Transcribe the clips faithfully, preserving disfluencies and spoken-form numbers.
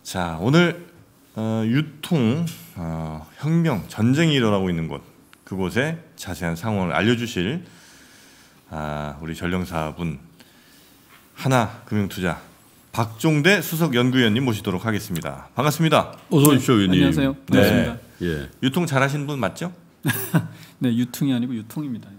자, 오늘 어, 유통 어, 혁명 전쟁이 일어나고 있는 곳, 그곳의 자세한 상황을 알려주실 아, 우리 전령사분 하나금융투자 박종대 수석연구위원님 모시도록 하겠습니다. 반갑습니다. 어서 오십시오, 위원님. 안녕하세요. 반갑습니다. 네. 예. 유통 잘하시는 분 맞죠? 네, 유통이 아니고 유통입니다.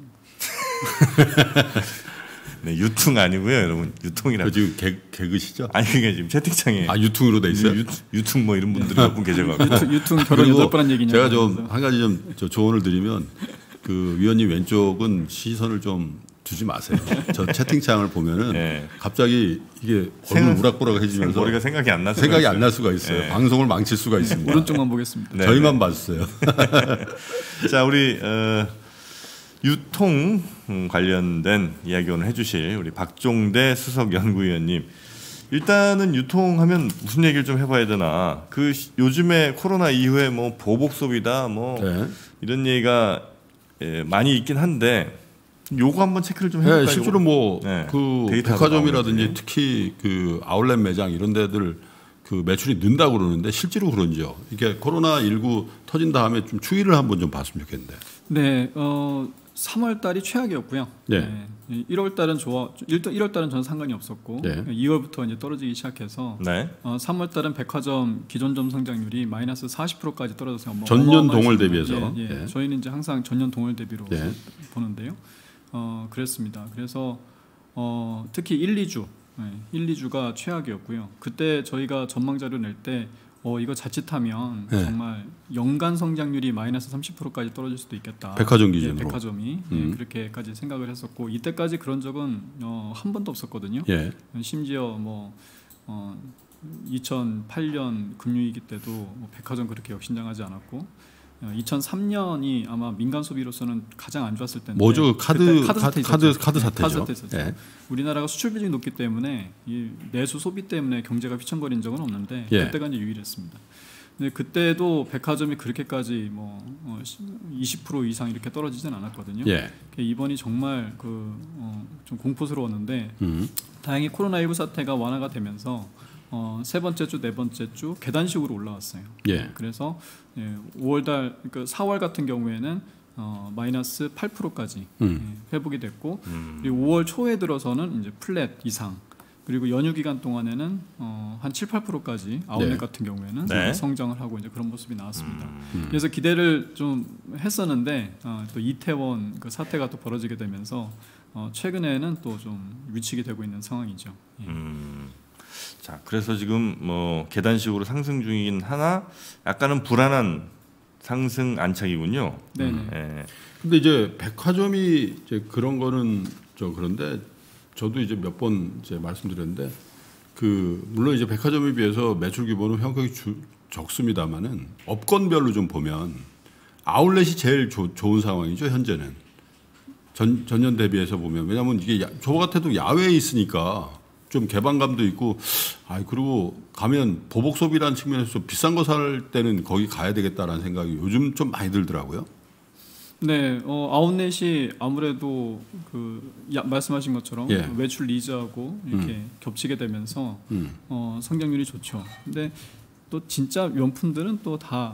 네, 유통 아니고요, 여러분. 유통이라고. 지금 개, 개그시죠? 아니, 그게 지금 채팅창에 아, 유통으로 돼 있어요? 유, 유통 뭐 이런 분들이 몇 분 계셔가지고. 유통, 유통 결혼 여덟 번 한 얘기냐. 제가 좀 한 가지 좀 저 조언을 드리면 그 위원님 왼쪽은 시선을 좀 두지 마세요. 저 채팅창을 보면은 네. 갑자기 이게 얼굴 우락부락해지면서 머리가 생각이 안 날 수가 생각이 있어요. 안 날 수가 있어요. 네. 방송을 망칠 수가 있습니다. 오른쪽만 보겠습니다. 네. 저희만 봤어요. 자, 우리 어, 유통 관련된 이야기 오늘 해주실 우리 박종대 수석연구위원님. 일단은 유통하면 무슨 얘기를 좀 해봐야 되나. 그 시, 요즘에 코로나 이후에 뭐 보복 소비다 뭐 네. 이런 얘기가 예, 많이 있긴 한데 요거 한번 체크를 좀 해볼까요? 네, 실제로 뭐 그 네, 백화점이라든지 나오는데. 특히 그 아울렛 매장 이런 데들 그 매출이 는다고 그러는데 실제로 그런지요? 이게 코로나 십구 터진 다음에 좀 추이를 한번 좀 봤으면 좋겠는데. 네, 어, 삼월 달이 최악이었고요. 네. 네. 일월 달은 좋아, 일월 달은 전 상관이 없었고, 네. 이월부터 이제 떨어지기 시작해서, 네. 어, 삼월 달은 백화점 기존점 성장률이 마이너스 사십 퍼센트까지 떨어져서 뭐 전년 동월 어마어마하죠. 대비해서. 예, 예. 네. 저희는 이제 항상 전년 동월 대비로 네. 보는데요. 어, 그랬습니다. 그래서 어, 특히 일, 이 주, 네, 일, 이 주가 최악이었고요. 그때 저희가 전망 자료 낼 때 어, 이거 자칫하면 네. 정말 연간 성장률이 마이너스 삼십 퍼센트까지 떨어질 수도 있겠다. 백화점 기준으로. 예, 백화점이 음. 예, 그렇게까지 생각을 했었고 이때까지 그런 적은 어, 한 번도 없었거든요. 예. 심지어 뭐 어, 이천팔 년 금융위기 때도 뭐 백화점 그렇게 역신장하지 않았고 어, 이천삼 년이 아마 민간 소비로서는 가장 안 좋았을 텐데 뭐죠? 카드 그때 카드 사태 카드, 있었죠. 카드 네, 사태죠. 카드 사태 있었죠. 예. 우리나라가 수출 비중이 높기 때문에 이 내수 소비 때문에 경제가 휘청거린 적은 없는데 예. 그때가 이제 유일했습니다. 근데 그때도 백화점이 그렇게까지 뭐 이십 퍼센트 이상 이렇게 떨어지진 않았거든요. 예. 이번이 정말 그 좀 어 공포스러웠는데 음. 다행히 코로나 십구 사태가 완화가 되면서 어 세 번째 주, 네 번째 주 계단식으로 올라왔어요. 예. 그래서 예, 오월달, 그러니까 사월 같은 경우에는 어, 마이너스 팔 퍼센트까지 음. 예, 회복이 됐고, 음. 그리고 오월 초에 들어서는 이제 플랫 이상, 그리고 연휴 기간 동안에는 어, 한 칠, 팔 퍼센트까지 아울렛 네. 같은 경우에는 네. 성장을 하고 이제 그런 모습이 나왔습니다. 음. 그래서 기대를 좀 했었는데 어, 또 이태원 그 사태가 또 벌어지게 되면서 어, 최근에는 또 좀 위축이 되고 있는 상황이죠. 예. 음. 자, 그래서 지금 뭐 계단식으로 상승 중이긴 하나 약간은 불안한 상승 안착이군요. 네네. 예. 근데 이제 백화점이 이제 그런 거는 저 그런데 저도 이제 몇 번 이제 말씀드렸는데 그 물론 이제 백화점에 비해서 매출 규모는 현격히 주, 적습니다만은 업권별로 좀 보면 아울렛이 제일 조, 좋은 상황이죠 현재는 전 전년 대비해서 보면 왜냐하면 이게 야, 저 같아도 야외에 있으니까 좀 개방감도 있고 아 그리고 가면 보복 소비라는 측면에서 비싼 거 살 때는 거기 가야 되겠다라는 생각이 요즘 좀 많이 들더라고요. 네, 어, 아웃렛이 아무래도 그 야, 말씀하신 것처럼 예. 매출 리즈하고 이렇게 음. 겹치게 되면서 음. 어, 성장률이 좋죠. 근데 또 진짜 명품들은 또 다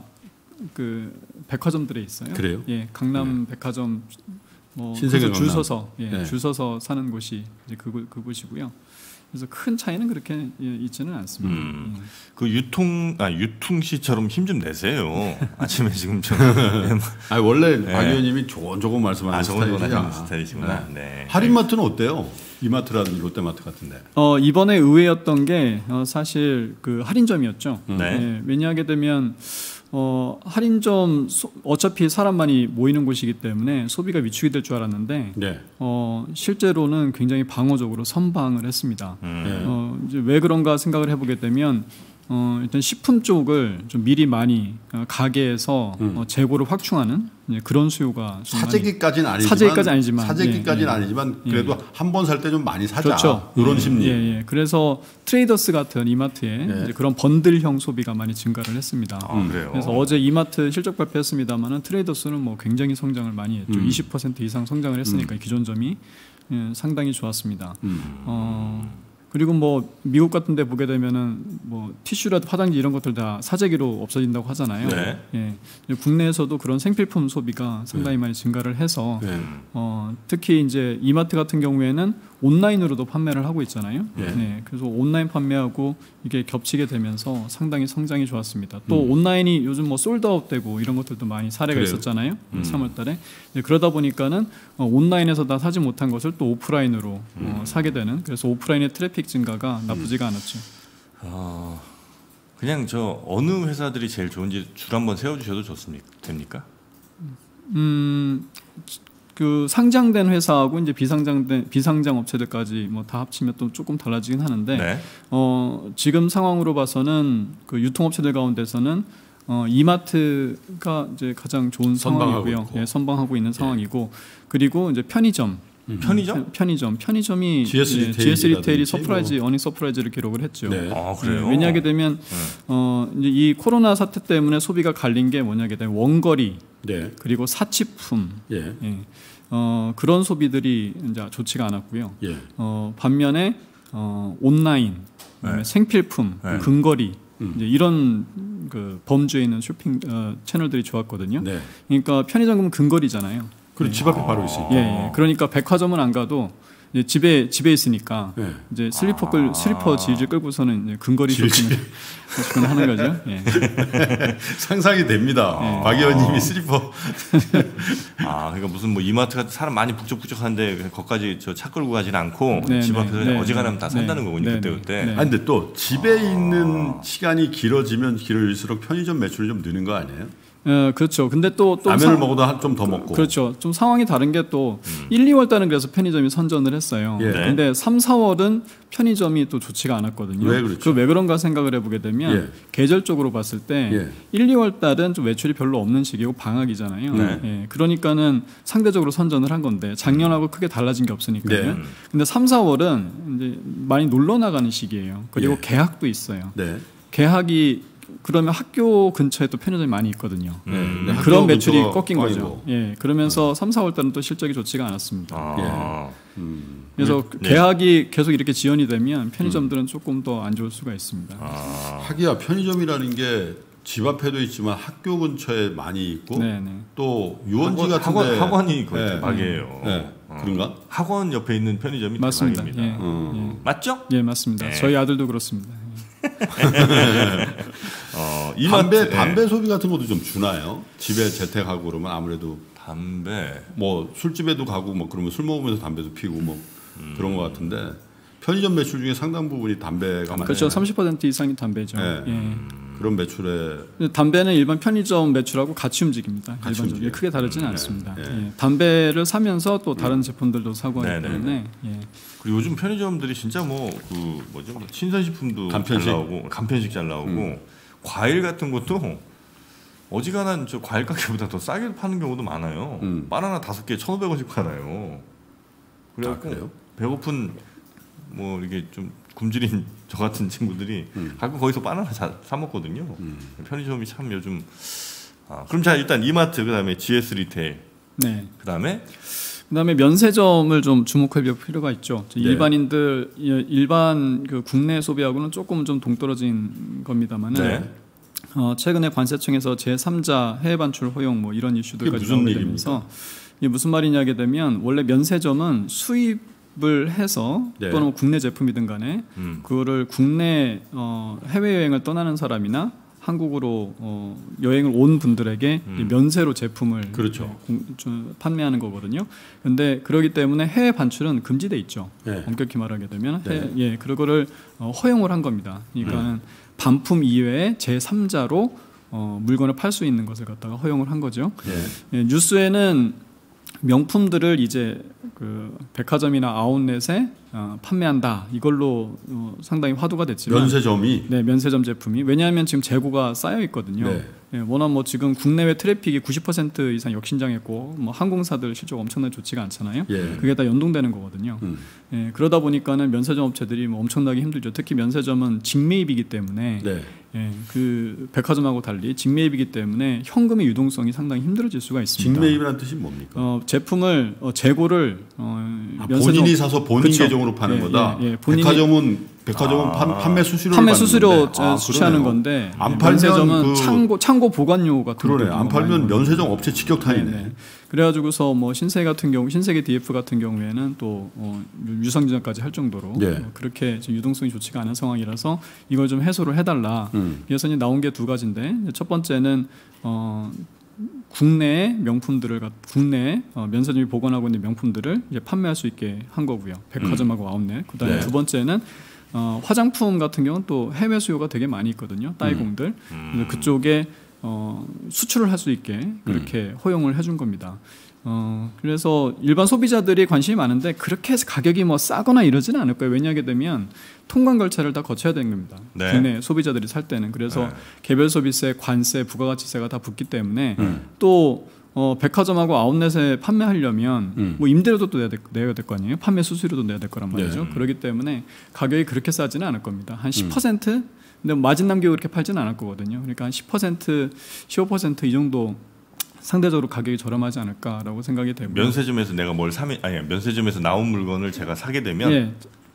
그 백화점들에 있어요. 그래요? 예, 강남 백화점 뭐 신세계 그래서 줄 강남. 서서 예, 네. 줄 서서 사는 곳이 이제 그곳 그곳이고요. 그래서 큰 차이는 그렇게 예, 있지는 않습니다. 음. 예. 그 유통 아 유통시처럼 힘 좀 내세요. 아침에 지금 좀 아 원래 네. 박 의원님이 조곤조곤 말씀하는 아, 저건 스타일이야. 하시는 스타일이시구나. 네. 할인마트는 어때요? 이마트라든지 롯데마트 같은데. 어, 이번에 의외였던 게 어, 사실 그 할인점이었죠. 네. 예, 왜냐하게 되면 어, 할인점 소, 어차피 사람 많이 모이는 곳이기 때문에 소비가 위축이 될 줄 알았는데 네. 어, 실제로는 굉장히 방어적으로 선방을 했습니다. 음. 네. 어, 이제 왜 그런가 생각을 해보게 되면 어, 일단 식품 쪽을 좀 미리 많이 어, 가게에서 음. 어, 재고를 확충하는 이제 그런 수요가 좀 많이 사재기까지는 아니지만 사재기까지는 아니지만, 사재기까지는 예, 예. 아니지만 예. 그래도 한 번 살 때 좀 많이 사자. 그렇죠. 이런 예, 심리. 예, 예. 그래서 트레이더스 같은 이마트에 예. 이제 그런 번들형 소비가 많이 증가를 했습니다. 아, 그래요. 그래서 어제 이마트 실적 발표했습니다만은 트레이더스는 뭐 굉장히 성장을 많이 했죠. 음. 이십 퍼센트 이상 성장을 했으니까 기존점이 예, 상당히 좋았습니다. 음. 어, 그리고 뭐 미국 같은 데 보게 되면은 뭐 티슈라도 화장지 이런 것들 다 사재기로 없어진다고 하잖아요. 네. 예. 국내에서도 그런 생필품 소비가 상당히 네. 많이 증가를 해서 네. 어, 특히 이제 이마트 같은 경우에는 온라인으로도 판매를 하고 있잖아요. 네. 네. 그래서 온라인 판매하고 이게 겹치게 되면서 상당히 성장이 좋았습니다. 또 음. 온라인이 요즘 뭐 솔드아웃되고 이런 것들도 많이 사례가 그래요? 있었잖아요. 음. 삼월달에. 네, 그러다 보니까는 어, 온라인에서 다 사지 못한 것을 또 오프라인으로 음. 어, 사게 되는. 그래서 오프라인의 트래픽 증가가 나쁘지가 음. 않았죠. 어, 그냥 저 어느 회사들이 제일 좋은지 줄 한번 세워주셔도 좋습니까? 됩니까? 음. 그 상장된 회사하고 이제 비상장된 비상장 업체들까지 뭐 다 합치면 또 조금 달라지긴 하는데 네. 어, 지금 상황으로 봐서는 그 유통업체들 가운데서는 어, 이마트가 이제 가장 좋은 상황이고요. 예, 선방하고 있는 상황이고 예. 그리고 이제 편의점 음. 편의점? 편의점. 편의점이 지에스 리테일이, 지에스 리테일이 서프라이즈, 뭐. 어닝 서프라이즈를 기록을 했죠. 네. 아, 그래요? 네, 왜냐하게 되면 네. 어, 이제 이 코로나 사태 때문에 소비가 갈린 게 뭐냐게 되면 원거리 네. 그리고 사치품 예. 예. 어, 그런 소비들이 이제 좋지가 않았고요. 예. 어, 반면에 어, 온라인, 네. 생필품, 네. 근거리 음. 이제 이런 그 범주에 있는 쇼핑 어, 채널들이 좋았거든요. 네. 그러니까 편의점은 근거리잖아요. 그리고 집 앞에 아. 바로 있으니까. 예, 예. 그러니까 백화점은 안 가도 이제 집에 집에 있으니까 네. 이제 슬리퍼 끌 아. 슬리퍼 질질 끌고서는 이제 근거리 쇼핑을 하는 거죠. 예. 상상이 됩니다. 예. 박 의원님이 슬리퍼. 아, 그러니까 무슨 뭐 이마트 같은 사람 많이 북적북적한데 거기까지 저 차 끌고 가지는 않고 네, 집 앞에서 네, 어지간하면 다 산다는 네, 거군요. 네, 그때 그때. 네. 아니 근데 또 집에 아. 있는 시간이 길어지면 길어질수록 편의점 매출이 좀 느는 거 아니에요? 어, 그렇죠. 근데 또, 또 라면을 상... 먹어도 좀 더 먹고. 그렇죠. 좀 상황이 다른 게 또 음. 일, 이월 달은 그래서 편의점이 선전을 했어요. 예. 근데 삼, 사월은 편의점이 또 좋지가 않았거든요. 왜 그렇죠? 그 왜 그런가 생각을 해보게 되면 예. 계절적으로 봤을 때 예. 일, 이월 달은 좀 매출이 별로 없는 시기고 방학이잖아요. 네. 예. 그러니까는 상대적으로 선전을 한 건데 작년하고 크게 달라진 게 없으니까요. 네. 근데 삼, 사월은 이제 많이 놀러 나가는 시기예요. 그리고 예. 개학도 있어요. 네. 개학이 그러면 학교 근처에 또 편의점이 많이 있거든요. 음, 네, 그런 매출이 꺾인 거죠. 아이고. 예, 그러면서 음. 삼, 사월 달은 또 실적이 좋지가 않았습니다. 아, 예. 음. 그래서 네. 계약이 계속 이렇게 지연이 되면 편의점들은 음. 조금 더 안 좋을 수가 있습니다. 아. 하기야 편의점이라는 게 집 앞에도 있지만 학교 근처에 많이 있고 네네. 또 유원지 학원, 같은데 학원, 학원이 거의 네. 대박이에요. 네. 어. 그런가? 학원 옆에 있는 편의점이 맞습니다. 대박입니다. 예. 음. 예. 맞죠? 예, 맞습니다. 네. 저희 아들도 그렇습니다. 어, 담배 담배 소비 같은 것도 좀 주나요? 집에 재택하고 그러면 아무래도 담배 뭐 술집에도 가고 뭐 그러면 술 먹으면서 담배도 피고 뭐 음. 그런 것 같은데 편의점 매출 중에 상당 부분이 담배가 많아요. 그렇죠. 삼십 퍼센트 이상이 담배죠. 네. 예. 그런 매출에 담배는 일반 편의점 매출하고 같이 움직입니다. 같이 일반적으로 크게 다르지는 음. 않습니다. 네. 예. 담배를 사면서 또 다른 음. 제품들도 사고 하기 때문에 예. 그리고 요즘 편의점들이 진짜 뭐 그 뭐죠 신선식품도 간편식. 잘 나오고 간편식 잘 나오고 음. 과일 같은 것도 어지간한 저 과일 가게보다 더 싸게 파는 경우도 많아요. 음. 바나나 다섯 개 천오백 원씩 팔아요. 아, 그래요? 배고픈 뭐 이게 좀 굶주린 저 같은 친구들이 음. 가끔 거기서 바나나 사, 사 먹거든요. 음. 편의점이 참 요즘 아, 그럼 자 일단 이마트 그다음에 지에스 리테일 네. 그다음에 그다음에 면세점을 좀 주목할 필요가 있죠. 네. 일반인들 일반 그 국내 소비하고는 조금 좀 동떨어진 겁니다만은 네. 어, 최근에 관세청에서 제삼자 해외 반출 허용 뭐 이런 이슈들까지 나오면서 이게 무슨 말이냐게 되면 원래 면세점은 수입 을 해서 네. 또는 국내 제품이든 간에 음. 그거를 국내 어, 해외여행을 떠나는 사람이나 한국으로 어, 여행을 온 분들에게 음. 면세로 제품을 그렇죠. 공, 판매하는 거거든요. 그런데 그렇기 때문에 해외 반출은 금지돼 있죠. 네. 엄격히 말하게 되면 네. 해, 예, 그거를 어, 허용을 한 겁니다. 그러니까는 음. 반품 이외에 제삼자로 어, 물건을 팔 수 있는 것을 갖다가 허용을 한 거죠. 네. 예, 뉴스에는 명품들을 이제 그 백화점이나 아웃렛에 어, 판매한다. 이걸로 어, 상당히 화두가 됐지만 면세점이 네 면세점 제품이 왜냐하면 지금 재고가 쌓여 있거든요. 네. 예, 워낙 뭐 지금 국내외 트래픽이 구십 퍼센트 이상 역신장했고 뭐 항공사들 실적 엄청나게 좋지가 않잖아요. 예. 그게 다 연동되는 거거든요. 음. 예, 그러다 보니까는 면세점 업체들이 뭐 엄청나게 힘들죠. 특히 면세점은 직매입이기 때문에 네. 예, 그 백화점하고 달리 직매입이기 때문에 현금의 유동성이 상당히 힘들어질 수가 있습니다. 직매입이라는 뜻이 뭡니까? 어, 제품을 어, 재고를 어, 아, 본인이 사서 본인 그쵸? 계정으로 파는 예, 거다. 예, 예, 백화점은 백화점은 아, 판매 수수료 판매 수수료 아, 수취하는 건데 안 팔면 면세점은 그 창고 창고 보관료 같은 그러네. 안 팔면 면세점 업체 직격탄이네. 네, 네. 그래가지고서 뭐 신세계 같은 경우 신세계 디에프 같은 경우에는 또 어, 유상증자까지 할 정도로 네. 어, 그렇게 유동성이 좋지가 않은 상황이라서 이걸 좀 해소를 해달라. 음. 그래서 나온 게 두 가지인데 첫 번째는 어, 국내 명품들을 국내 어, 면세점이 보관하고 있는 명품들을 이제 판매할 수 있게 한 거고요. 백화점하고 음. 아웃렛. 그다음에 네. 두 번째는 어, 화장품 같은 경우는 또 해외 수요가 되게 많이 있거든요. 따이공들. 음. 그래서 그쪽에 어, 수출을 할 수 있게 그렇게 음. 허용을 해준 겁니다. 어, 그래서 일반 소비자들이 관심이 많은데 그렇게 해서 가격이 뭐 싸거나 이러지는 않을 거예요. 왜냐하게 되면 통관 절차를 다 거쳐야 되는 겁니다. 네. 국내 소비자들이 살 때는. 그래서 네. 개별 소비세, 관세, 부가가치세가 다 붙기 때문에 음. 또 어, 백화점하고 아웃렛에 판매하려면 음. 뭐 임대료도 내야, 될, 내야 될 거 아니에요. 판매 수수료도 내야 될 거란 말이죠. 네. 그렇기 때문에 가격이 그렇게 싸지는 않을 겁니다. 한 십 퍼센트? 음. 근데 마진 남기고 그렇게 팔지는 않을 거거든요. 그러니까 한 십 퍼센트, 십오 퍼센트 이 정도 상대적으로 가격이 저렴하지 않을까라고 생각이 되고. 면세점에서 내가 뭘 사면 아니 면세점에서 나온 물건을 제가 사게 되면 예.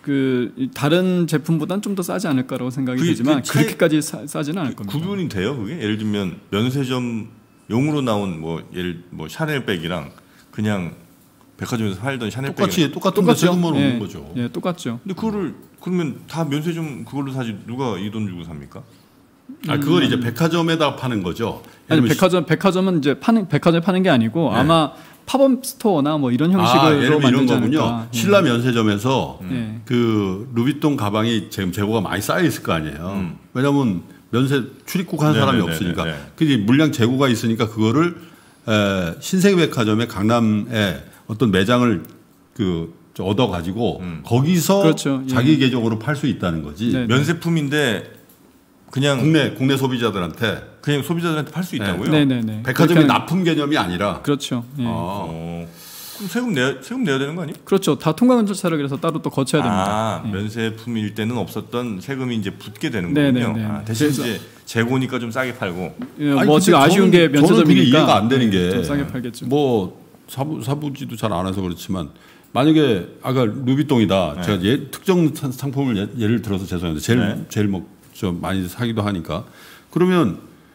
그 다른 제품보다는 좀 더 싸지 않을까라고 생각이 되지만 차이, 그렇게까지 싸, 싸지는 않을 겁니다. 구분이 돼요, 그게? 예를 들면 면세점 용으로 나온 뭐 예를 뭐 샤넬백이랑 그냥 백화점에서 팔던 샤넬백 똑같이 똑같은 거 세금만 예, 오는 거죠. 예, 똑같죠. 근데 그거를 그러면 다 면세점 그걸로 사지 누가 이 돈 주고 삽니까? 아, 그걸 음. 이제 백화점에다 파는 거죠. 아니, 백화점 백화점은 이제 파는 백화점에 파는 게 아니고 네. 아마 팝업 스토어나 뭐 이런 형식으로 아, 예를 만든 거군요. 신라 면세점에서 음. 그 루비통 가방이 지금 재고가 많이 쌓여 있을 거 아니에요. 음. 왜냐하면 면세 출입국 하는 사람이 네네네네. 없으니까. 그 물량 재고가 있으니까 그거를 에, 신세계백화점의 강남에 어떤 매장을 그 얻어 가지고 음. 거기서 그렇죠. 자기 예. 계정으로 팔 수 있다는 거지. 네네. 면세품인데 그냥 국내 국내 소비자들한테 그냥 소비자들한테 팔 수 있다고요? 네, 네, 네. 백화점이 납품 개념이 아니라. 그렇죠. 예. 아. 어. 그럼 세금 내 세금 내야 되는 거 아니에요? 그렇죠. 다 통관 절차를 그래서 따로 또 거쳐야 됩니다. 아, 예. 면세품일 때는 없었던 세금이 이제 붙게 되는 네, 거군요. 네, 네. 아, 대신 이제 재고니까 좀 싸게 팔고. 예, 뭐 지금 아쉬운 게 면세점이니까 이해가 안 되는 게 좀 싸게 팔겠죠. 뭐 사부 사부지도 잘 안 해서 그렇지만. 만약에 아까 루비통이다. 네. 제가 예, 특정 상품을 예, 예를 들어서 죄송한데 제일 네. 제일 뭐 좀 많이 사기도 하니까 그러면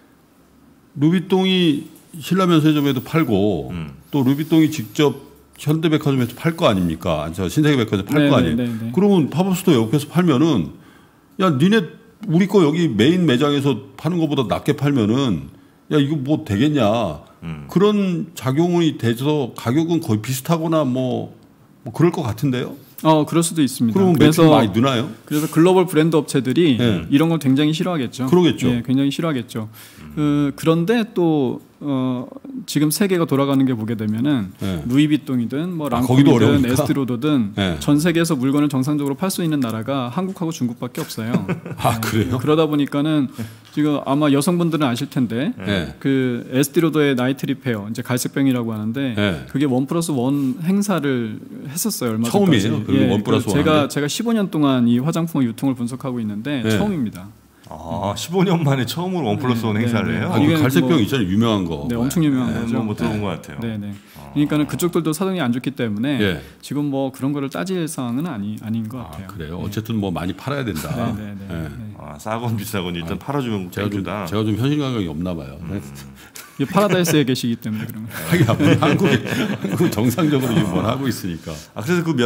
루비통이 신라 면세점에도 팔고 음. 또 루비통이 직접 현대백화점에서 팔 거 아닙니까? 저 신세계백화점 팔 거 아니에요. 네네. 그러면 팝업스토어 옆에서 팔면은 야 니네 우리 거 여기 메인 매장에서 파는 것보다 낮게 팔면은 야 이거 뭐 되겠냐? 음. 그런 작용이 돼서 가격은 거의 비슷하거나 뭐. 뭐 그럴 것 같은데요? 어, 그럴 수도 있습니다. 그럼 매출 많이 느나요? 그래서 글로벌 브랜드 업체들이 네. 이런 걸 굉장히 싫어하겠죠. 그러겠죠. 네, 굉장히 싫어하겠죠. 음. 그, 그런데 또 어, 지금 세계가 돌아가는 게 보게 되면은 네. 루이비통이든 뭐 랑콤이든 아, 에스티로더든 네. 전 세계에서 물건을 정상적으로 팔 수 있는 나라가 한국하고 중국밖에 없어요. 아 그래요? 네, 그러다 보니까는 지금 아마 여성분들은 아실 텐데 네. 그 에스티로더의 나이트 리페어 이제 갈색병이라고 하는데 네. 그게 원 플러스 원 행사를 했었어요. 얼마 전까지. 처음이에요? 예, 원 플러스 원. 제가 제가 십오 년 동안 이 화장품의 유통을 분석하고 있는데 네. 처음입니다. 아, 십오 년 만에 처음으로 원 플러스 원 네, 행사를 네, 해요? 아, 이게 갈색병 뭐, 있잖아요. 유명한 거. 네, 엄청 유명한 네, 거죠. 뭐 들어본 네. 것 같아요. 네, 네. 그러니까는 그쪽들도 사정이 안 좋기 때문에 네. 지금 뭐 그런 거를 따질 상황은 아니 아닌 것 같아요. 아, 그래요. 네. 어쨌든 뭐 많이 팔아야 된다. 네, 네, 네. 네. 네. 아, 싸건 비싸건 일단 아, 팔아주면 제가 좀, 제가 좀 현실 감각이 없나 봐요. 음. 파라다이스에 계시기 때문에 그런 거예요. 한국이 한국 정상적으로 뭘 하고 있으니까. 아, 그래서 그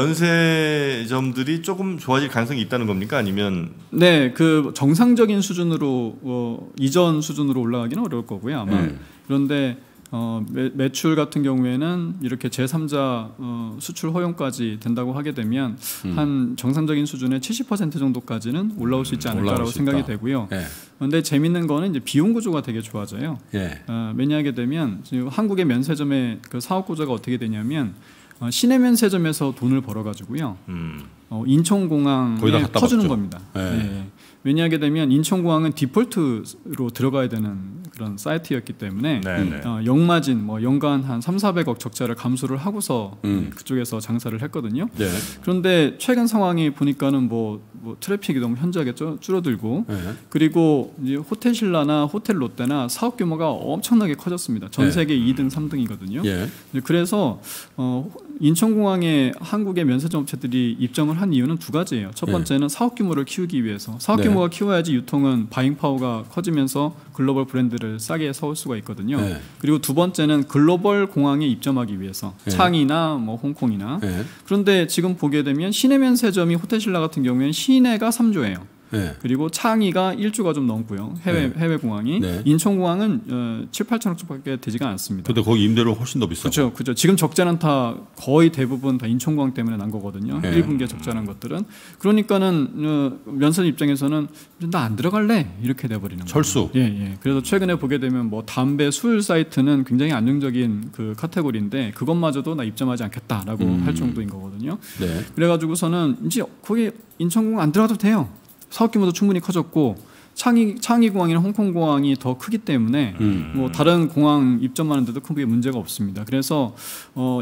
면세점들이 조금 좋아질 가능성이 있다는 겁니까? 아니면 네, 그 정상적인 수준으로 어, 이전 수준으로 올라가기는 어려울 거고요, 아마. 음. 그런데 어, 매, 매출 같은 경우에는 이렇게 제삼자 어, 수출 허용까지 된다고 하게 되면 음. 한 정상적인 수준의 칠십 퍼센트 정도까지는 올라올 수 있지 않을까라고 수 생각이 되고요. 그런데 네. 재밌는 거는 이제 비용 구조가 되게 좋아져요. 네. 어, 왜냐하게 되면 지금 한국의 면세점의 그 사업 구조가 어떻게 되냐면 어, 시내 면세점에서 돈을 벌어가지고요. 음. 어, 인천공항에 터주는 겁니다. 네. 네. 왜냐하게 되면 인천공항은 디폴트로 들어가야 되는 그런 사이트였기 때문에 네, 어, 역마진 뭐 연간 한 삼사백억 적자를 감수를 하고서 음. 그쪽에서 장사를 했거든요. 네. 그런데 최근 상황이 보니까는 뭐, 뭐 트래픽이 너무 현저하게 줄어들고 네. 그리고 이제 호텔 신라나 호텔 롯데나 사업 규모가 엄청나게 커졌습니다. 전 세계 네. 이 등, 삼 등이거든요. 예. 그래서 어, 인천공항에 한국의 면세점 업체들이 입점을 한 이유는 두 가지예요. 첫 번째는 예. 사업 규모를 키우기 위해서. 사업 규모가 네. 키워야지 유통은 바잉 파워가 커지면서 글로벌 브랜드를 싸게 사올 수가 있거든요. 예. 그리고 두 번째는 글로벌 공항에 입점하기 위해서. 예. 창이나 뭐 홍콩이나. 예. 그런데 지금 보게 되면 시내 면세점이 호텔 신라 같은 경우에는 시내가 삼 조예요. 네. 그리고 창의가 일 주가 좀 넘고요. 해외 네. 해외 공항이 네. 인천공항은 어, 칠, 팔천억 정도밖에 되지가 않습니다. 그런데 거기 임대료 훨씬 더 비싸고. 그렇죠, 그렇죠. 지금 적자는 다 거의 대부분 다 인천공항 때문에 난 거거든요. 네. 일 분기에 적자난 것들은. 그러니까는 어, 면세점 입장에서는 나 안 들어갈래 이렇게 돼버리는 거예요. 철수. 예, 예. 그래서 최근에 보게 되면 뭐 담배, 술 사이트는 굉장히 안정적인 그 카테고리인데 그것마저도 나 입점하지 않겠다라고 음. 할 정도인 거거든요. 네. 그래가지고서는 이제 거기 인천공항 안 들어가도 돼요. 사업 규모도 충분히 커졌고 창의 창의공항이나 홍콩공항이 더 크기 때문에 음. 뭐 다른 공항 입점하는데도 크게 문제가 없습니다. 그래서 어,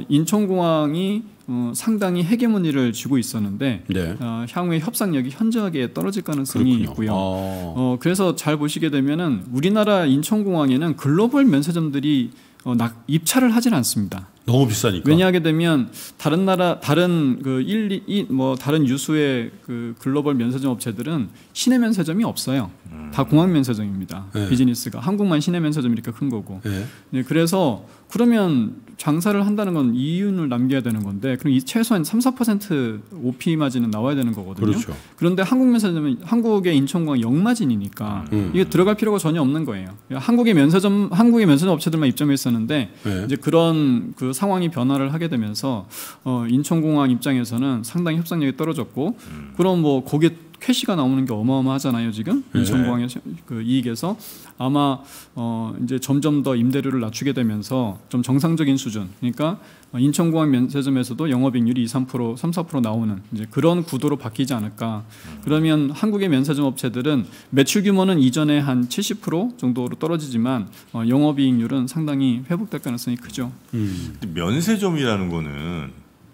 인천공항이 어, 상당히 헤게모니를 쥐고 있었는데 네. 어, 향후에 협상력이 현저하게 떨어질 가능성이 그렇군요. 있고요. 어, 그래서 잘 보시게 되면은 우리나라 인천공항에는 글로벌 면세점들이 어, 낙, 입찰을 하진 않습니다. 너무 비싸니까. 왜냐하게 되면 다른 나라 다른 그 일, 이, 뭐 다른 유수의 그 글로벌 면세점 업체들은 시내 면세점이 없어요. 음. 다 공항 면세점입니다. 네. 비즈니스가 한국만 시내 면세점이 이렇게 큰 거고. 네. 네, 그래서 그러면 장사를 한다는 건 이윤을 남겨야 되는 건데 그럼 이 최소한 삼, 사 퍼센트 오피 마진은 나와야 되는 거거든요. 그렇죠. 그런데 한국 면세점은 한국의 인천공항 역마진이니까 음. 이게 들어갈 필요가 전혀 없는 거예요. 한국의 면세점 한국의 면세점 업체들만 입점했었는데 네. 이제 그런 그 상황이 변화를 하게 되면서 어, 인천공항 입장에서는 상당히 협상력이 떨어졌고 음. 그럼 뭐 거기에 캐시가 나오는 게 어마어마하잖아요 지금 네. 인천공항의 그 이익에서 아마 어 이제 점점 더 임대료를 낮추게 되면서 좀 정상적인 수준 그러니까 인천공항 면세점에서도 영업이익률이 이, 삼 퍼센트, 삼, 사 퍼센트 나오는 이제 그런 구도로 바뀌지 않을까. 그러면 한국의 면세점 업체들은 매출 규모는 이전에 한 칠십 퍼센트 정도로 떨어지지만 어 영업이익률은 상당히 회복될 가능성이 크죠. 음. 면세점이라는 거는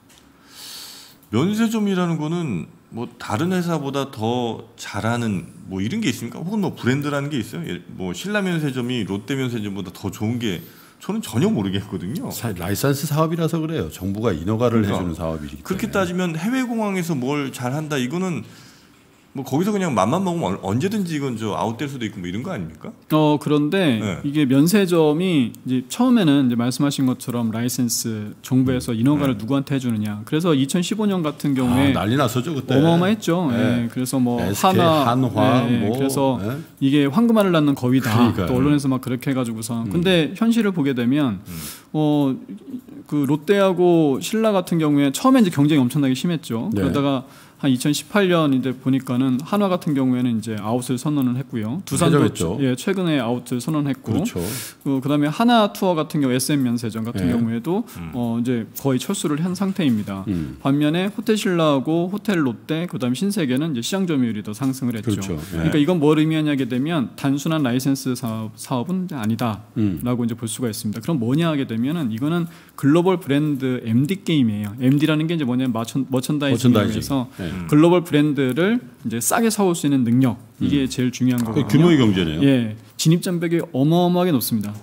면세점이라는 거는 뭐 다른 회사보다 더 잘하는 뭐 이런 게 있습니까? 혹은 뭐 브랜드라는 게 있어요? 뭐 신라 면세점이 롯데 면세점보다 더 좋은 게 저는 전혀 모르겠거든요. 라이선스 사업이라서 그래요. 정부가 인허가를 그러니까 해주는 사업이기 때문에. 그렇게 따지면 해외 공항에서 뭘 잘한다 이거는 뭐 거기서 그냥 맘만 먹으면 언제든지 이건 저 아웃될 수도 있고 뭐 이런 거 아닙니까? 어 그런데 네. 이게 면세점이 이제 처음에는 이제 말씀하신 것처럼 라이센스 정부에서 인허가를 네. 누구한테 해주느냐. 그래서 이천십오 년 같은 경우에 아, 난리 났었죠 그때. 어마어마했죠. 네. 네. 그래서 뭐 에스케이, 하나, 한화, 네. 뭐 그래서 네. 이게 황금알을 낳는 거위다. 그러니까요. 또 언론에서 막 그렇게 해가지고서. 음. 근데 현실을 보게 되면 음. 어 그 롯데하고 신라 같은 경우에 처음에 이제 경쟁이 엄청나게 심했죠. 네. 그러다가 한 이천십팔 년인데 보니까는 한화 같은 경우에는 이제 아웃을 선언을 했고요. 두산도 예, 최근에 아웃을 선언했고, 그렇죠. 그 그다음에 하나 투어 같은 경우 에스엠 면세점 같은 예. 경우에도 음. 어 이제 거의 철수를 한 상태입니다. 음. 반면에 호텔 신라하고 호텔 롯데 그다음에 신세계는 이제 시장 점유율이 더 상승을 했죠. 그렇죠. 예. 그러니까 이건 뭘 의미하냐게 되면 단순한 라이센스 사업, 사업은 아니다라고 음. 이제 볼 수가 있습니다. 그럼 뭐냐 하게 되면은 이거는 글로벌 브랜드 엠디 게임이에요. 엠디라는 게 이제 뭐냐면 머천, 머천다이징에서 예. 글로벌 브랜드를 이제 싸게 사올 수 있는 능력 이게 음. 제일 중요한 거거든요. 규모의 경제네요. 예, 진입 장벽이 어마어마하게 높습니다.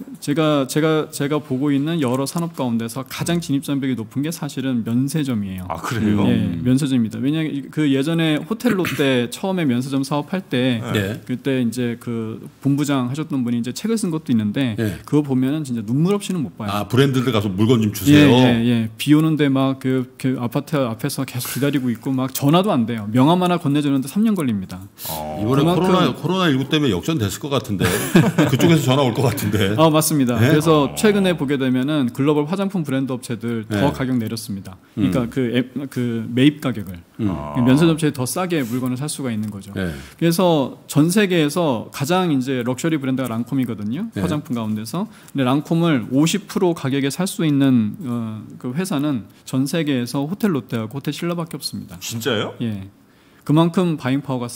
제가 제가 제가 보고 있는 여러 산업 가운데서 가장 진입 장벽이 높은 게 사실은 면세점이에요. 아 그래요? 예, 면세점입니다. 왜냐하면 그 예전에 호텔 롯데 처음에 면세점 사업할 때 네. 그때 이제 그 본부장 하셨던 분이 이제 책을 쓴 것도 있는데 네. 그거 보면은 진짜 눈물 없이는 못 봐요. 아 브랜드들 가서 물건 좀 주세요. 예, 예, 예. 비 오는데 막 그 그 아파트 앞에서 계속 기다리고 있고 막 전화도 안 돼요. 명함 하나 건네주는데 삼 년 걸립니다. 어. 이번에 그만큼... 코로나 코로나십구 때문에 역전됐을 것 같은데 그쪽에서 전화 올 것 같은데. 아 맞습니다. 네? 그래서 어. 최근에 보게 되면은 글로벌 화장품 브랜드 업체들 더 네. 가격 내렸습니다. 그러니까 음. 그, 앱, 그 매입 가격을 음. 면세점체에 더 싸게 물건을 살 수가 있는 거죠. 네. 그래서 전 세계에서 가장 이제 럭셔리 브랜드가 랑콤이거든요. 네. 화장품 가운데서. 근데 랑콤을 오십 퍼센트 가격에 살 수 있는 어, 그 회사는 전 세계에서 호텔 롯데하고 호텔 신라밖에 없습니다. 진짜요? 예. 그만큼 바잉 파워가 세요.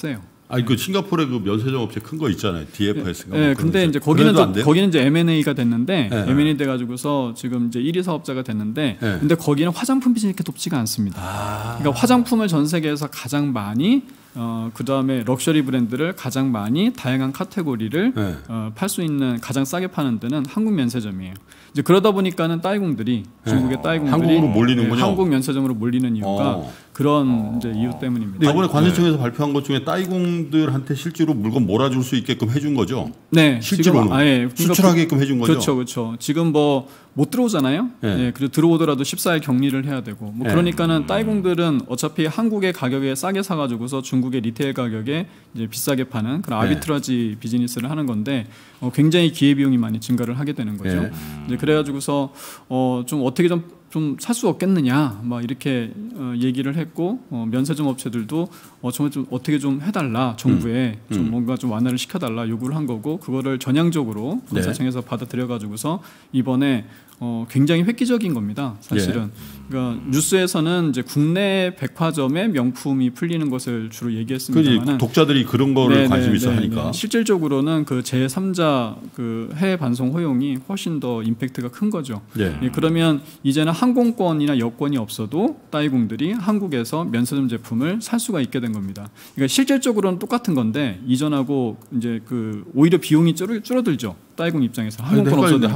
아니 그 싱가포르에 그 면세점 업체 큰 거 있잖아요. 디에프에스인가. 네, 뭐 근데 이제 거기는 좀, 거기는 이제 엠 앤 에이가 됐는데 네. 엠 앤 에이 돼가지고서 지금 이제 일 위 사업자가 됐는데, 네. 근데 거기는 화장품 비즈니스가 이렇게 높지가 않습니다. 아. 그러니까 화장품을 전 세계에서 가장 많이 어, 그 다음에 럭셔리 브랜드를 가장 많이 다양한 카테고리를 네. 어, 팔 수 있는 가장 싸게 파는 데는 한국 면세점이에요. 이제 그러다 보니까는 따이공들이 네. 중국의 따이공들이 한국으로 몰리는군요. 네, 한국 면세점으로 몰리는 이유가 어. 그런 어. 이제 이유 때문입니다. 근데 이번에 관세청에서 네. 발표한 것 중에 따이공들한테 실제로 물건 몰아줄 수 있게끔 해준 거죠? 네, 실제로는 아, 예. 수출하게끔 해준 거죠? 그렇죠, 그렇죠. 지금 뭐 못 들어오잖아요. 네. 예, 그리고 들어오더라도 십사 일 격리를 해야 되고, 뭐 네. 그러니까는 따이공들은 어차피 한국의 가격에 싸게 사가지고서 중국의 리테일 가격에 이제 비싸게 파는 그런 아비트라지 네. 비즈니스를 하는 건데 어, 굉장히 기회 비용이 많이 증가를 하게 되는 거죠. 네. 이제 그래가지고서 어, 좀 어떻게 좀 좀 살 수 없겠느냐, 막 이렇게 어, 얘기를 했고 어, 면세점 업체들도 어, 정말 좀 어떻게 좀 해달라 정부에 음. 좀 음. 뭔가 좀 완화를 시켜달라 요구를 한 거고 그거를 전향적으로 관세청에서 네. 받아들여가지고서 이번에 어, 굉장히 획기적인 겁니다. 사실은. 예. 그러니까 뉴스에서는 이제 국내 백화점의 명품이 풀리는 것을 주로 얘기했습니다만 독자들이 그런 거를 네네, 관심 있어 네네, 하니까. 실질적으로는 그 제삼자 그 해외 반송 허용이 훨씬 더 임팩트가 큰 거죠. 예. 예, 그러면 이제는 항공권이나 여권이 없어도 따이공들이 한국에서 면세점 제품을 살 수가 있게 된 겁니다. 그러니까 실질적으로는 똑같은 건데 이전하고 이제 그 오히려 비용이 줄어들죠. 따이공 입장에서 항공권 없어도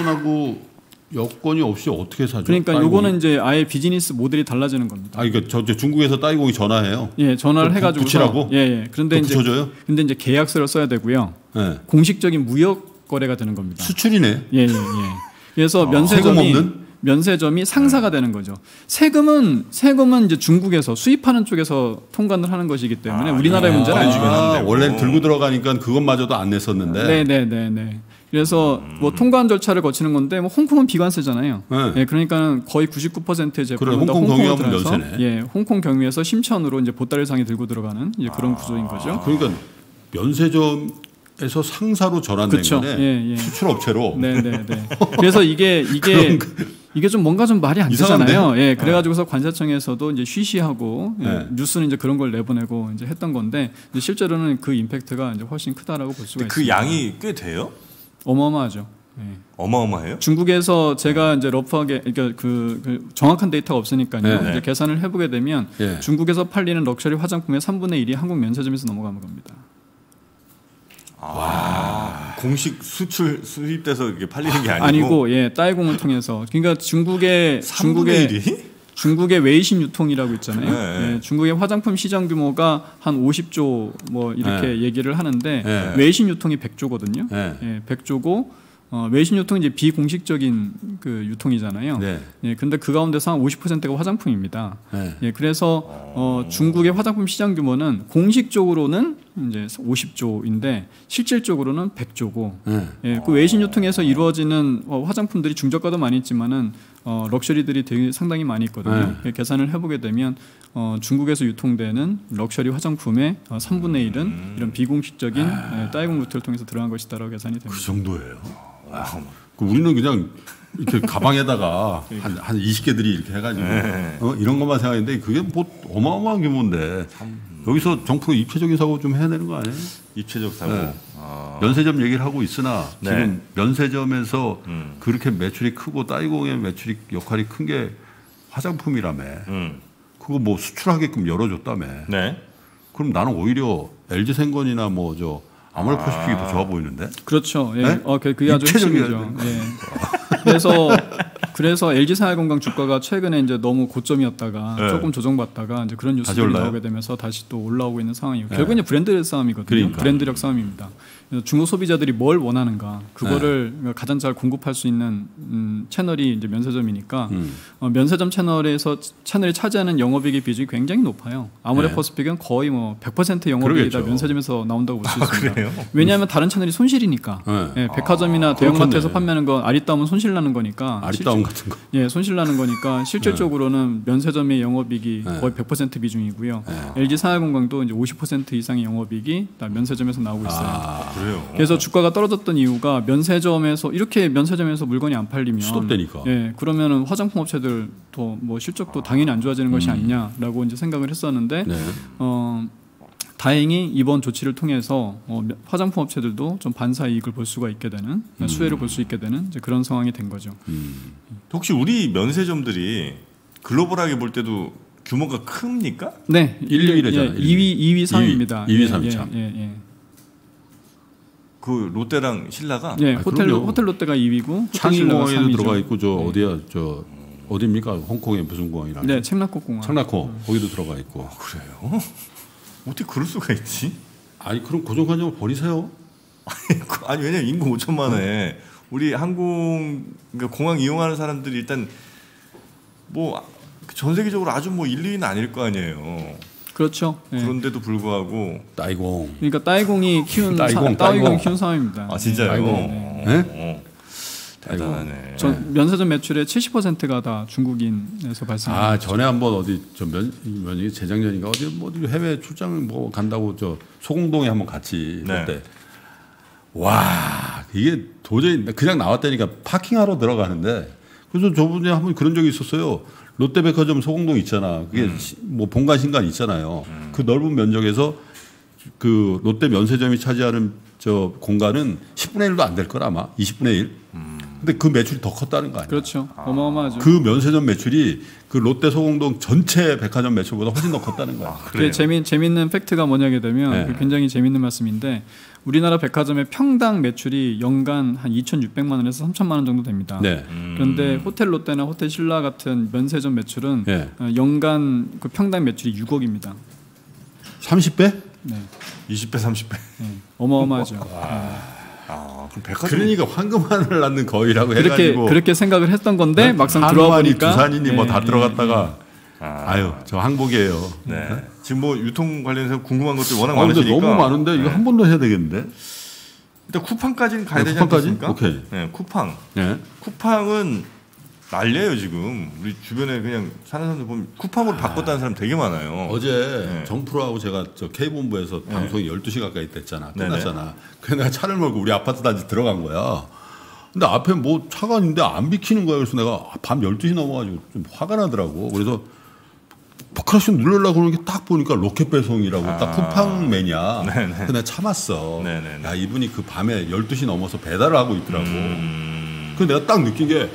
항공권하고 여권이 없이 어떻게 사죠? 그러니까 따이공이? 요거는 이제 아예 비즈니스 모델이 달라지는 겁니다. 아, 그러니까 저 중국에서 따이공이 전화해요. 예, 전화를 해가지고 붙이라고. 예, 예. 그런데 이제 붙여줘요? 근데 이제 계약서를 써야 되고요. 예. 공식적인 무역 거래가 되는 겁니다. 수출이네. 예, 예, 예. 그래서 아, 면세점이 세금 없는? 면세점이 상사가 되는 거죠. 세금은 세금은 이제 중국에서 수입하는 쪽에서 통관을 하는 것이기 때문에 아, 우리나라의 예. 문제는 아니죠. 아, 원래 들고 들어가니까 그것마저도 안 냈었는데. 네, 네, 네, 네. 그래서 음. 뭐 통관 절차를 거치는 건데 뭐 홍콩은 비관세잖아요. 네. 예, 그러니까 거의 구십구 퍼센트의 제품은 그래, 홍콩 경유하면 면세네. 예, 홍콩 경유에서 심천으로 이제 보따리상에 들고 들어가는 이제 그런 아. 구조인 거죠. 그러니까 면세점에서 상사로 전환된 그쵸. 거네. 예, 예. 수출 업체로. 네, 네, 네. 그래서 이게 이게 이게 좀 뭔가 좀 말이 안 되잖아요. 예, 그래가지고서 관세청에서도 이제 쉬쉬하고 네. 예, 뉴스는 이제 그런 걸 내보내고 이제 했던 건데 이제 실제로는 그 임팩트가 이제 훨씬 크다라고 볼 수가 있습니다. 그 양이 꽤 돼요? 어마어마하죠. 네. 어마어마해요? 중국에서 제가 이제 러프하게 그러니까 그, 그 정확한 데이터가 없으니까요. 네. 이제 계산을 해보게 되면 네. 중국에서 팔리는 럭셔리 화장품의 삼분의 일이 한국 면세점에서 넘어가는 겁니다. 와, 공식 수출 수입돼서 이게 팔리는 게 아니고 아니고 예, 따이공을 통해서 그러니까 중국의 중국의 일이? 중국의 웨이신 유통이라고 있잖아요. 네. 예, 중국의 화장품 시장 규모가 한 오십조 뭐 이렇게 네. 얘기를 하는데 네. 웨이신 유통이 백조거든요. 네. 예, 백조고 어, 웨이신 유통이 이제 비공식적인 그 유통이잖아요. 네. 예, 근데 그 가운데서 한 오십 퍼센트가 화장품입니다. 네. 예, 그래서 어, 중국의 화장품 시장 규모는 공식적으로는 이제 오십조인데 실질적으로는 백조고, 네. 예, 그 웨이신 유통에서 이루어지는 어, 화장품들이 중저가도 많이 있지만은 어, 럭셔리들이 되게 상당히 많이 있거든요. 네. 계산을 해보게 되면 어, 중국에서 유통되는 럭셔리 화장품의 어, 삼분의 일은 음. 이런 비공식적인 아. 예, 따이공 루트를 통해서 들어간 것이다라고 계산이 됩니다. 그 정도예요. 아, 그 우리는 그냥 이렇게 가방에다가 한, 한 이십 개들이 이렇게 해가지고 네. 어, 이런 것만 생각했는데 그게 뭐 어마어마한 규모인데 여기서 정부가 입체적인 사고 좀 해야 되는 거 아니에요? 입체적 사고. 네. 아. 면세점 얘기를 하고 있으나 네. 지금 면세점에서 음. 그렇게 매출이 크고 따이공의 매출이 역할이 큰 게 화장품이라며. 음. 그거 뭐 수출하게끔 열어줬다며. 네. 그럼 나는 오히려 엘지생건이나 뭐 저 아모레퍼시픽이 더 좋아 보이는데. 그렇죠. 예. 네? 어, 그게 아주 핵심이죠. 예. 그래서 그래서 엘지생활건강 주가가 최근에 이제 너무 고점이었다가 네. 조금 조정받다가 이제 그런 뉴스들이 나오게 되면서 다시 또 올라오고 있는 상황이고 네. 결국은 이제 브랜드 싸움이거든요. 그러니까. 브랜드력 싸움입니다. 그래서 중국 소비자들이 뭘 원하는가 그거를 네. 가장 잘 공급할 수 있는 음, 채널이 이제 면세점이니까 음. 어, 면세점 채널에서 채널이 차지하는 영업이익의 비중이 굉장히 높아요. 아모레퍼시픽은 네. 거의 뭐 백 퍼센트 영업이익이 다 면세점에서 나온다고 볼 수 있습니다. 아, 왜냐하면 다른 채널이 손실이니까. 네. 예, 백화점이나 아, 대형마트에서 판매하는 건 아리따움은 손실 나는 거니까. 아리따움 같은 거. 예, 손실 나는 거니까 실질적으로는 네. 면세점의 영업이익이 네. 거의 백 퍼센트 비중이고요. 네. 엘지생활건강도 이제 오십 퍼센트 이상의 영업이익이 다 면세점에서 나오고 있어요. 아, 그래요. 그래서 주가가 떨어졌던 이유가 면세점에서 이렇게 면세점에서 물건이 안 팔리면 수급되니까. 예, 그러면은 화장품 업체들도 뭐 실적도 당연히 안 좋아지는 것이 음. 아니냐라고 이제 생각을 했었는데 네. 어. 다행히 이번 조치를 통해서 어, 화장품 업체들도 좀 반사 이익을 볼 수가 있게 되는 음. 수혜를 볼 수 있게 되는 이제 그런 상황이 된 거죠. 음. 혹시 우리 면세점들이 글로벌하게 볼 때도 규모가 큽니까? 네, 일, 이 위래잖아요. 예, 이 위, 이 위, 삼 위입니다. 이 위, 삼 위 참. 예, 예, 예. 그 롯데랑 신라가? 예, 아, 호텔 그럼요. 호텔 롯데가 이 위고 창의공항에도 들어가 있고 저 네. 어디야 저 어디입니까? 홍콩의 무슨 공항이라? 네, 청라코 공항. 청라코 음. 거기도 들어가 있고. 아, 그래요? 어떻게 그럴 수가 있지? 아니 그럼 고정관념을 버리세요. 아니 왜냐면 인구 오천만에 우리 항공 그러니까 공항 이용하는 사람들이 일단 뭐 전 세계적으로 아주 뭐 일, 이 위는 아닐 거 아니에요. 그렇죠. 예. 그런데도 불구하고 따이공. 그러니까 따이공이 키운 따이공, 따이공이 키운 상황입니다. 아 진짜요? 따이공. 어, 네? 어. 대단하네. 전 면세점 매출의 칠십 퍼센트가 다 중국인에서 발생합니다. 아 전에 한번 어디 저면 면이 재작년인가 어디 뭐 어디 해외 출장 뭐 간다고 저 소공동에 한번 같이 네. 그때 와 이게 도저히 그냥 나왔다니까 파킹하러 들어가는데 그래서 저번에 한번 그런 적이 있었어요. 롯데백화점 소공동 있잖아. 그게 음. 뭐 본관 신관 있잖아요. 음. 그 넓은 면적에서 그 롯데 면세점이 차지하는 저 공간은 십분의 일도 안 될 거라 아마 이십분의 일. 음. 근데 그 매출이 더 컸다는 거 아니에요? 그렇죠. 어마어마하죠. 그 면세점 매출이 그 롯데 소공동 전체 백화점 매출보다 훨씬 더 컸다는 거야. 아, 그게 재미 재밌는 팩트가 뭐냐게 되면 네. 굉장히 재밌는 말씀인데 우리나라 백화점의 평당 매출이 연간 한 이천육백만 원에서 삼천만 원 정도 됩니다. 네. 음. 그런데 호텔 롯데나 호텔 신라 같은 면세점 매출은 네. 연간 그 평당 매출이 육억입니다. 삼십 배? 네. 이십 배, 삼십 배. 네. 어마어마하죠. 아, 그럼 백화점 그러니까 황금하늘 낳는 거위라고 그렇게 해가지고 그렇게 생각을 했던 건데 네? 막상 한우아니, 들어보니까 두산이니 뭐 다 네, 들어갔다가 아. 아유 저 항복이에요. 네. 지금 뭐 유통 관련해서 궁금한 것들 워낙 아, 근데 많으시니까 너무 많은데 이거 네. 한 번 더 해야 되겠는데? 일단 쿠팡까지는 가야 네, 되지 쿠팡까지? 않겠습니까? 오케이. 네, 쿠팡. 네. 쿠팡은 난리예요 지금. 우리 주변에 그냥 사는 사람들 보면 쿠팡으로 바꿨다는 사람 되게 많아요. 어제 네. 정프로하고 제가 저 K본부에서 네. 방송이 열두 시 가까이 됐잖아. 네네. 끝났잖아. 그래서 내가 차를 몰고 우리 아파트 단지 들어간 거야. 근데 앞에 뭐 차가 있는데 안 비키는 거야. 그래서 내가 밤 열두 시 넘어가지고 좀 화가 나더라고. 그래서 클락션 누르려고 그러는 게 딱 보니까 로켓 배송이라고 아. 딱 쿠팡맨이야. 네네. 근데 내가 참았어. 네네네. 야 이분이 그 밤에 열두 시 넘어서 배달을 하고 있더라고. 음... 그래서 내가 딱 느낀 게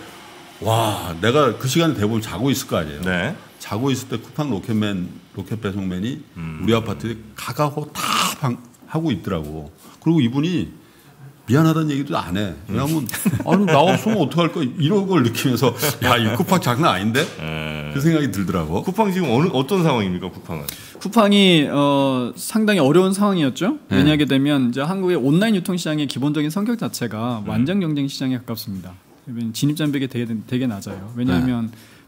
와 내가 그 시간에 대부분 자고 있을 거 아니에요. 네. 자고 있을 때 쿠팡 로켓맨 로켓 배송맨이 음. 우리 아파트에 가가고 다 방, 하고 있더라고. 그리고 이분이 미안하다는 얘기도 안 해. 왜냐하면 아니 나 없으면 어떡할 거야 이런 걸 느끼면서 야 이 쿠팡 장난 아닌데 에... 그 생각이 들더라고. 쿠팡 지금 어느 어떤 상황입니까 쿠팡은? 쿠팡이 어, 상당히 어려운 상황이었죠. 네. 왜냐하게 되면 이제 한국의 온라인 유통 시장의 기본적인 성격 자체가 음. 완전 경쟁 시장에 가깝습니다. 진입 장벽이 되게 되게 낮아요. 왜냐하면 네.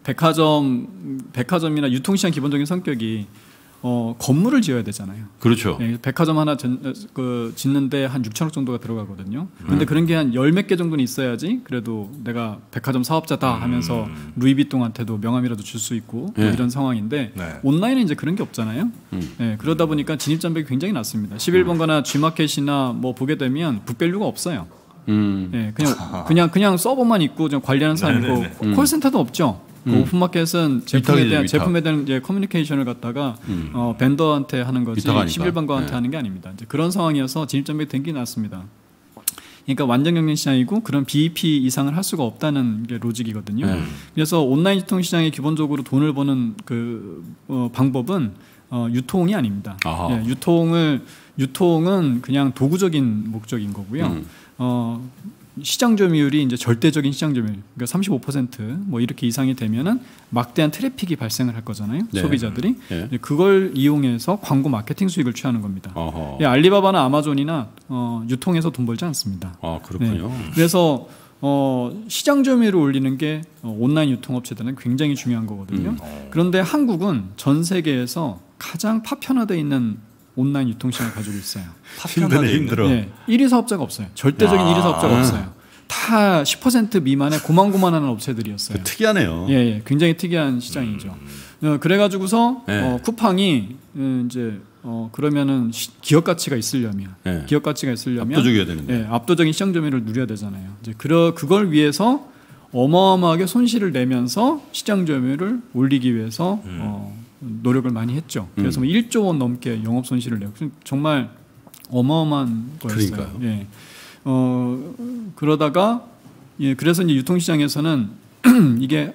백화점 백화점이나 유통 시장 기본적인 성격이 어, 건물을 지어야 되잖아요. 그렇죠. 네, 백화점 하나 전, 그, 짓는데 한 육천억 정도가 들어가거든요. 그런데 음. 그런 게 한 열 몇 개 정도는 있어야지 그래도 내가 백화점 사업자다 하면서 음. 루이비통한테도 명함이라도 줄 수 있고 네. 이런 상황인데 네. 온라인은 이제 그런 게 없잖아요. 음. 네, 그러다 보니까 진입 장벽이 굉장히 낮습니다. 십일 번가나 G마켓이나 뭐 보게 되면 북밸류가 없어요. 음. 네, 그냥 그냥 그냥 서버만 있고 좀 관리하는 사람이고 음. 콜센터도 없죠. 그 음. 오픈마켓은 제품에 대한 위탁. 제품에 대한 이제 커뮤니케이션을 갖다가 음. 어, 벤더한테 하는 거지 십일 번가한테 네. 하는 게 아닙니다. 이제 그런 상황이어서 진입 장벽이 되게 낮습니다. 그러니까 완전 경쟁 시장이고 그런 비이피 이상을 할 수가 없다는 게 로직이거든요. 음. 그래서 온라인 유통 시장이 기본적으로 돈을 버는 그 어, 방법은 어, 유통이 아닙니다. 예, 유통을 유통은 그냥 도구적인 목적인 거고요. 음. 어, 시장 점유율이 이제 절대적인 시장 점유율, 그러니까 삼십오 퍼센트 뭐 이렇게 이상이 되면은 막대한 트래픽이 발생을 할 거잖아요. 네. 소비자들이 네. 그걸 이용해서 광고 마케팅 수익을 취하는 겁니다. 예, 알리바바나 아마존이나 어, 유통해서 돈 벌지 않습니다. 아 그렇군요. 네. 그래서 어, 시장 점유율을 올리는 게 어, 온라인 유통업체들은 굉장히 중요한 거거든요. 음. 그런데 한국은 전 세계에서 가장 파편화되어 있는 온라인 유통시장을 가지고 있어요. 힘드네 힘들어. 네, 일 위 사업자가 없어요. 절대적인 아~ 일 위 사업자가 없어요. 다 십 퍼센트 미만의 고만고만한 업체들이었어요. 특이하네요. 예, 예, 굉장히 특이한 시장이죠. 음. 어, 그래가지고서 네. 어, 쿠팡이 어, 이제 어, 그러면은 시, 기업 가치가 있으려면, 네. 기업 가치가 있으려면 압도적이어야 되는데, 예, 압도적인 시장 점유율을 누려야 되잖아요. 이제 그러 그걸 위해서 어마어마하게 손실을 내면서 시장 점유율을 올리기 위해서 음. 어, 노력을 많이 했죠. 그래서 음. 뭐 일조 원 넘게 영업 손실을 내고 정말 어마어마한 거였어요. 그러니까요. 예. 어, 그러다가 예, 그래서 이제 유통시장에서는 이게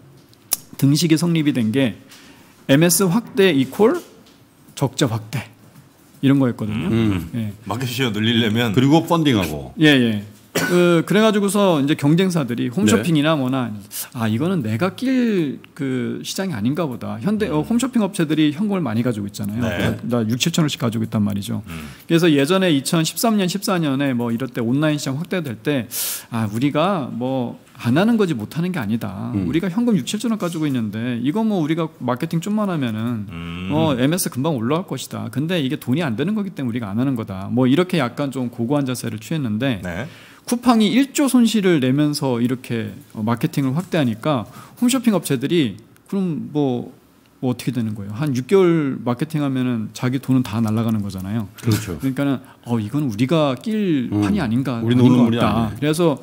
등식이 성립이 된 게 엠에스 확대 이퀄 적자 확대 이런 거였거든요. 음. 예. 마켓시어 늘리려면 그리고 펀딩하고. 예, 예. 그 그래가지고서 이제 경쟁사들이 홈쇼핑이나 뭐나 아 이거는 내가 낄 그 시장이 아닌가 보다. 현대 어, 홈쇼핑 업체들이 현금을 많이 가지고 있잖아요. 네. 나 육, 칠천 원씩 가지고 있단 말이죠. 음. 그래서 예전에 이천십삼 년, 십사 년에 뭐 이럴 때 온라인 시장 확대될 때 아 우리가 뭐 안 하는 거지 못 하는 게 아니다. 음. 우리가 현금 육, 칠천 원 가지고 있는데 이거 뭐 우리가 마케팅 좀만 하면은 음. 어 엠에스 금방 올라갈 것이다. 근데 이게 돈이 안 되는 거기 때문에 우리가 안 하는 거다. 뭐 이렇게 약간 좀 고고한 자세를 취했는데 네. 쿠팡이 일조 손실을 내면서 이렇게 마케팅을 확대하니까 홈쇼핑 업체들이 그럼 뭐, 뭐 어떻게 되는 거예요? 한 육 개월 마케팅하면은 자기 돈은 다 날아가는 거잖아요. 그렇죠. 그러니까는 어 이건 우리가 낄 음. 판이 아닌가, 우리 노는 물이 아니네. 그래서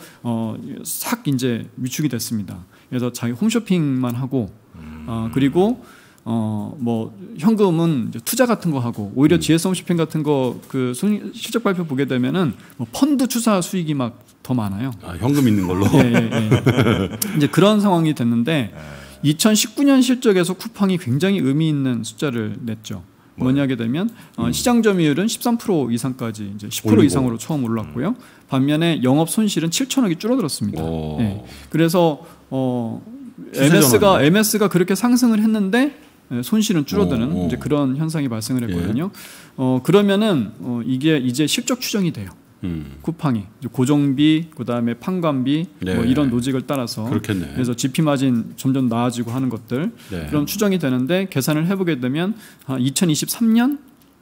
어싹 이제 위축이 됐습니다. 그래서 자기 홈쇼핑만 하고 음. 어 그리고 어 뭐 현금은 이제 투자 같은 거 하고 오히려 음. 지에스 홈쇼핑 같은 거 그 실적 발표 보게 되면은 뭐 펀드 투자 수익이 막 더 많아요. 아, 현금 있는 걸로. 예, 예, 예. 이제 그런 상황이 됐는데 이천십구 년 실적에서 쿠팡이 굉장히 의미 있는 숫자를 냈죠. 뭐냐 하게 되면 음. 어, 시장 점유율은 십삼 퍼센트 이상까지 이제 십 퍼센트 올리고. 이상으로 처음 올랐고요. 음. 반면에 영업 손실은 칠천억이 줄어들었습니다. 예. 그래서 어, 엠에스가 엠에스가 그렇게 상승을 했는데 손실은 줄어드는 오, 오. 이제 그런 현상이 발생을 했거든요. 예. 어, 그러면은 어, 이게 이제 실적 추정이 돼요. 음. 쿠팡이 고정비, 그다음에 판관비 네. 뭐 이런 노직을 따라서 그렇겠네. 그래서 지피 마진 점점 나아지고 하는 것들 네. 그럼 추정이 되는데 계산을 해보게 되면 한 이천이십삼 년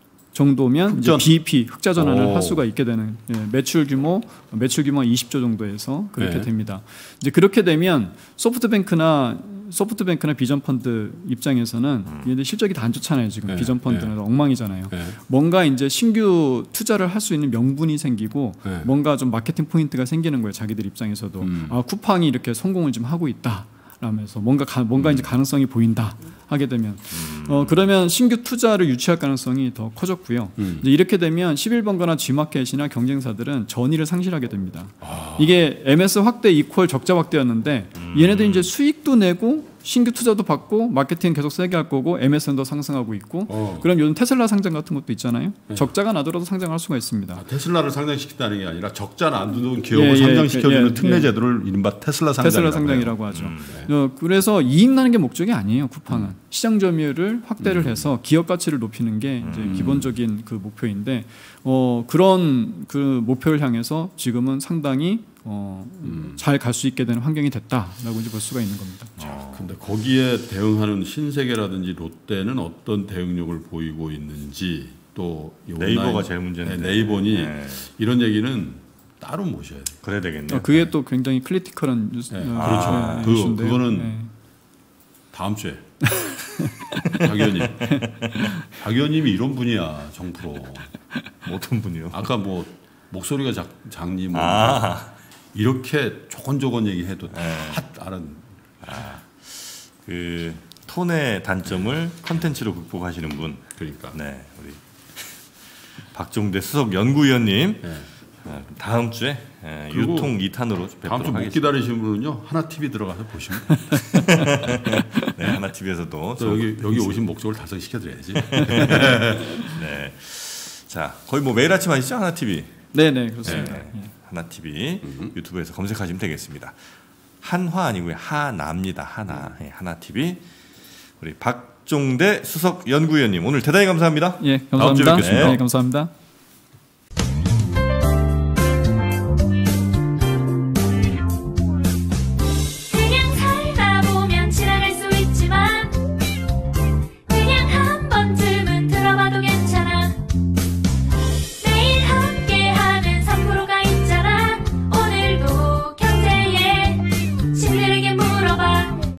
정도면 이제 비이피 흑자 전환을 오. 할 수가 있게 되는 예, 매출 규모 매출 규모 이십조 정도에서 그렇게 네. 됩니다. 이제 그렇게 되면 소프트뱅크나 소프트뱅크나 비전펀드 입장에서는 음. 실적이 다 안 좋잖아요. 지금 네. 비전펀드는 네. 엉망이잖아요. 네. 뭔가 이제 신규 투자를 할 수 있는 명분이 생기고 네. 뭔가 좀 마케팅 포인트가 생기는 거예요. 자기들 입장에서도 음. 아 쿠팡이 이렇게 성공을 좀 하고 있다. 라면서 뭔가 가, 뭔가 음. 이제 가능성이 보인다 하게 되면 음. 어 그러면 신규 투자를 유치할 가능성이 더 커졌고요. 음. 이제 이렇게 되면 십일 번가나 G마켓이나 경쟁사들은 전의를 상실하게 됩니다. 아. 이게 엠에스 확대 이퀄 적자 확대였는데 음. 얘네들 이제 수익도 내고 신규 투자도 받고 마케팅 계속 세게 할 거고 엠에스엔도 상승하고 있고 어. 그럼 요즘 테슬라 상장 같은 것도 있잖아요. 네. 적자가 나더라도 상장할 수가 있습니다. 아, 테슬라를 상장시킨다는 게 아니라 적자 나두는 기업을 예, 상장시켜주는 예, 특례 제도를 예. 이른바 테슬라 상장이라고, 테슬라 상장이라고 하죠. 음, 네. 어, 그래서 이익 나는 게 목적이 아니에요. 쿠팡은 음. 시장 점유율을 확대를 음. 해서 기업 가치를 높이는 게 이제 음. 기본적인 그 목표인데 어, 그런 그 목표를 향해서 지금은 상당히 어, 음. 잘 갈 수 있게 되는 환경이 됐다라고 이제 볼 수가 있는 겁니다. 자, 근데 거기에 대응하는 신세계라든지 롯데는 어떤 대응력을 보이고 있는지 또 네이버가 온라인, 제일 문제인데 네, 네이버니 네. 이런 얘기는 따로 모셔야 돼요. 그래야 되겠네요. 어, 그게 또 굉장히 크리티컬한 뉴스. 네. 아, 그렇죠. 네, 그, 그거는 네. 다음 주에 박 의원님, 박 의원님이 이런 분이야 정프로. 어떤 분이요? 아까 뭐 목소리가 작, 작니 뭐. 아. 이렇게 조곤조곤 얘기해도 다 네. 알은. 아, 그 톤의 단점을 컨텐츠로 극복하시는 분. 그러니까. 네, 우리 박종대 수석 연구위원님. 네. 다음 주에 유통 이 탄으로 뵙도록 다음 주 못 기다리시는 분은요 하나티비 들어가서 보시면. 네, 하나티비에서도 여기 여기 오신 목적을 달성시켜드려야지. 네, 자 거의 뭐 매일 아침 아시죠 하나티비? 네네 그렇습니다. 네. 네. 하나티비 음. 유튜브에서 검색하시면 되겠습니다. 한화 아니고요 하나입니다. 하나 네, 하나티비 우리 박종대 수석 연구위원님 오늘 대단히 감사합니다. 예 감사합니다. 다음 주에 뵙겠습니다. 네, 감사합니다.